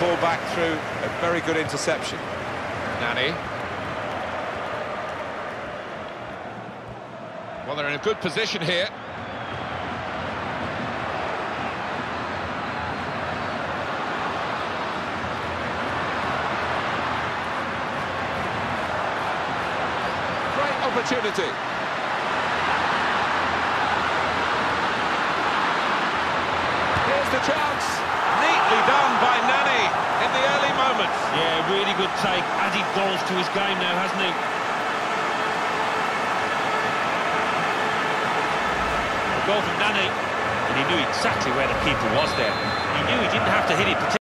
ball back through a very good interception. Nani. Well, they're in a good position here. Great opportunity. Here's the chance. Neatly done by Nani in the early moments. Yeah, really good take. Added goals to his game now, hasn't he? Goal from Nani, and he knew exactly where the keeper was there. He knew he didn't have to hit it.